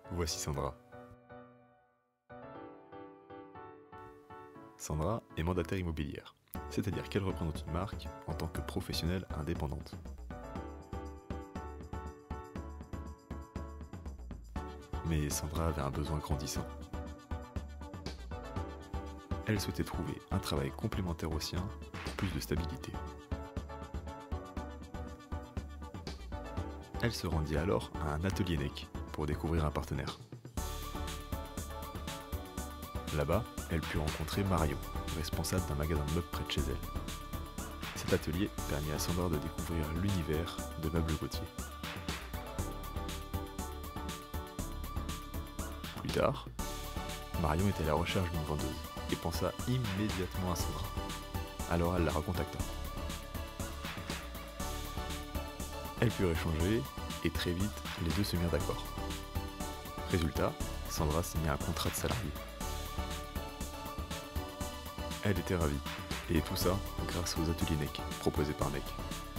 Voici Sandra. Sandra est mandataire immobilière, c'est-à-dire qu'elle représente une marque en tant que professionnelle indépendante. Mais Sandra avait un besoin grandissant. Elle souhaitait trouver un travail complémentaire au sien pour plus de stabilité. Elle se rendit alors à un atelier NEC pour découvrir un partenaire. Là-bas, elle put rencontrer Marion, responsable d'un magasin de meubles près de chez elle. Cet atelier permit à Sandra de découvrir l'univers de meubles Gauthier. Plus tard, Marion était à la recherche d'une vendeuse et pensa immédiatement à Sandra. Alors elle la recontacta. Elles purent échanger et très vite, les deux se mirent d'accord. Résultat, Sandra signa un contrat de salarié. Elle était ravie, et tout ça grâce aux ateliers NEC proposés par NEC.